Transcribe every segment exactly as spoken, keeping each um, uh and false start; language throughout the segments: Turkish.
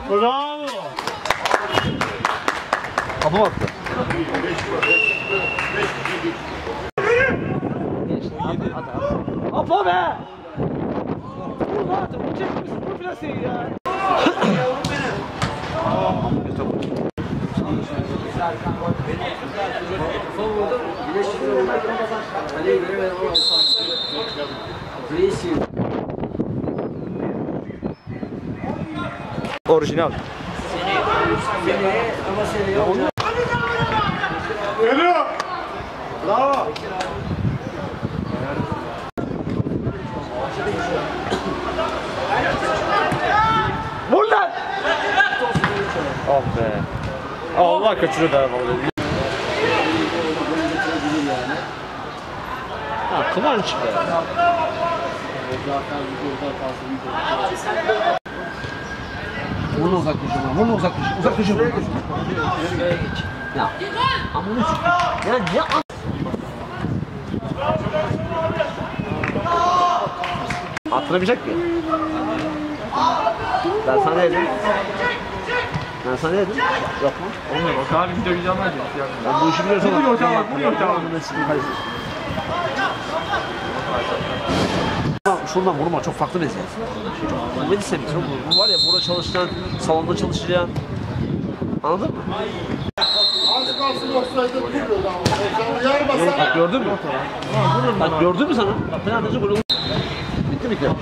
Bravo. Kapı mı attı? Apa be! Vur lan artık, vuracak mısın? Vur plaseyi ya. Orijinal. Geliyor. Bravo. Vur lan. Oh be. Allah kaçırıyor da vallahi. Ha, Kıvanç be. Vurma uzak köşe, vurma uzak köşe, uzak köşe, uzak köşe. Ya, ama ne ya ne a... Atlamayacak ki. Ben sana dedim. Ben sana dedim. Yok mu? Olmuyor, bak abi video güzel mi? Ben bu işi biliyorsam... Vuruyor tamam, vuruyor tamam. Şuradan vurma, çok farklı benziyor. Bu beni sevmiş, bu var ya burada çalışan, salonda çalışan. Anladın mı? Az kalsın olsaydı duruyordu ama. Sen uyarmasan... Bak gördün mü? Bak gördün mü sana? Bak penaltıcı gol oldu. Bitti mi ki?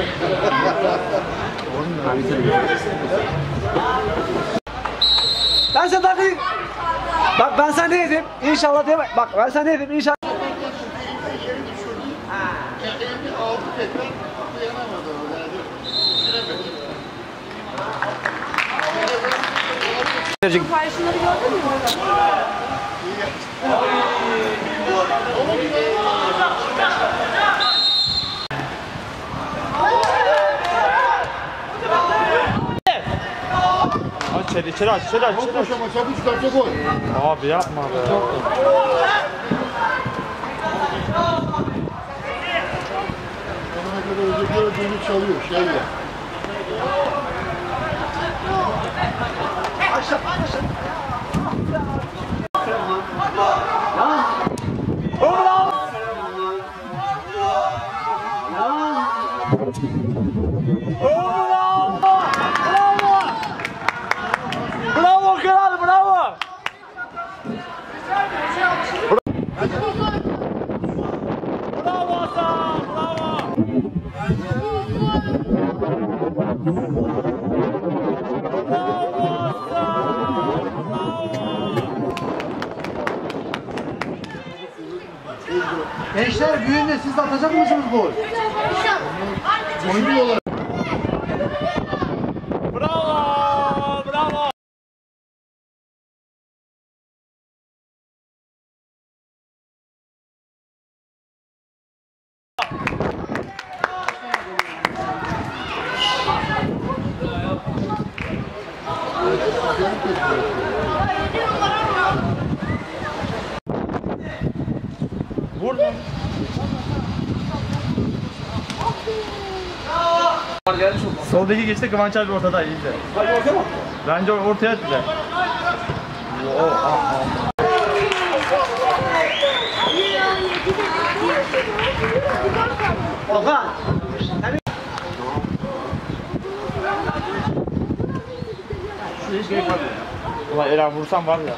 Ha bitti mi? Ben sana dedim. Bak ben sana ne dedim? İnşallah deme. Bak ben sana ne dedim? İnşallah. Aldı tekrar dayanamadı öyle. Siparişleri gördün mü? Aç içeri, içeri aç, içeri aç, içeri aç. Ama çabuk çıkarsa gol. Abi yapma be. Bana kadar önceki ödüğünü çalıyor şeyle. Aşağı, aşağı. Bravo kral, bravo. Bravo Hasan, bravo. Gençler büyüğünde siz de atacak mısınız gol? Oynuyorlar. Bravo, bravo. Vur lan. Soldaki geçti, Kıvanç abi ortada iyi de. Hadi ortaya bak. Bence ortaya at bize. Okan. Şuraya hiç gerek var mı? Ulan Eren vursam var ya.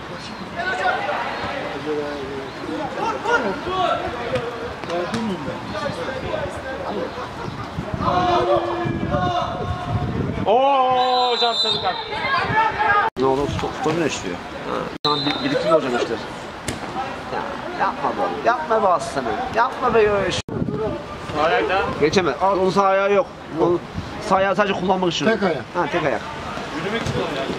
Ooo hocam sarı kart. Ne olur stoğunu işliyor. Şu an bir, birikim hocam işte. Ya, yapma be, yapma be aslanım, yapma be yoş. Ayakta. Geçemez. Aa, onun sağ ayağı yok. Onun sağ ayağı sadece kullanmak için. Tek ayak. Ha tek ayak. Yürümek istiyorum yani.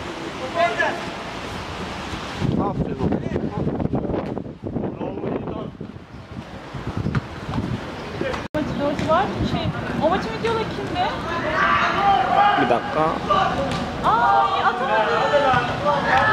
Aferin oğlum. Dört var. Şey, o maçın videoları kimde? Bir dakika. Ay atamadım.